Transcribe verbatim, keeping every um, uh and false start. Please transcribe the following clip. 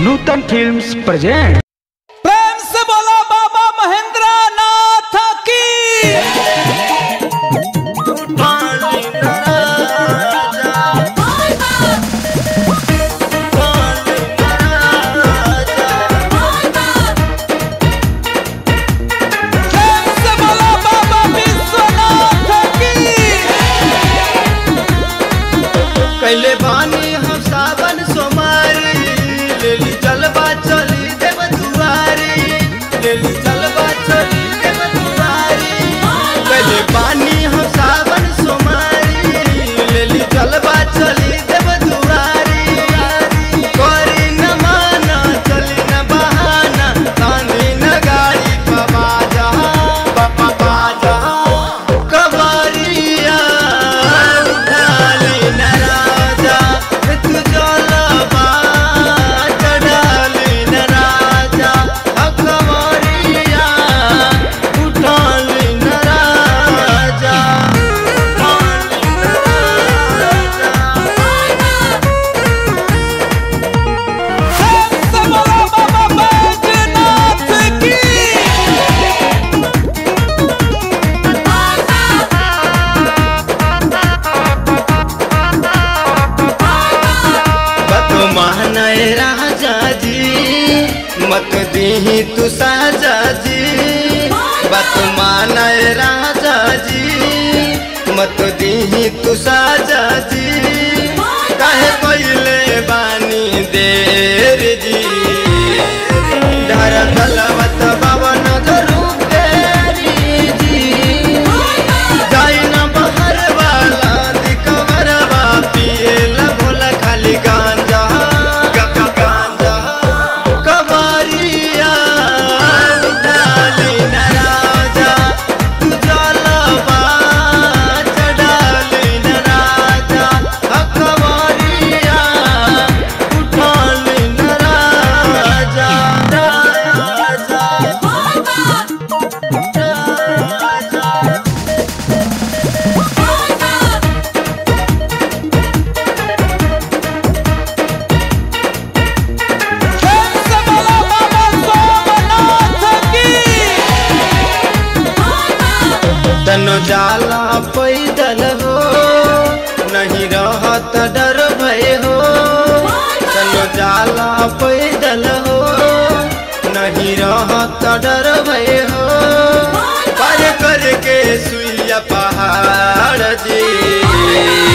नूतन films present. प्रेम से बोला बाबा महेंद्र नाथ की। कैले बानी हम सावन सोमारी, लेली चलबा चली देव दुआरी, लेली चलबा चली देव दुआरी। कैले बानी हम सावन सोमारी, लेली चलबा चली देव दुआरी। करी न माना चली न बहाना, तानी न गाड़ी बाबा जहा बाबा बाजा कबारिया उठाली न राजा जी, मत दीही तू साजा जी। बात मानाए राजा जी, मत दीही तू साजा जी। काहे कोइले बानी देर जी, धर गलवत बावन रूप तेरी जी। जाई न बहर वाला दिकवरवा, पिए ला भोला खाली गांजा। तनो जाला पैदल हो, नहीं रहत डर भय हो। तनो जाला पैदल हो, नहीं रहत डर भय हो। पार करके सुइया पहाड़ जी।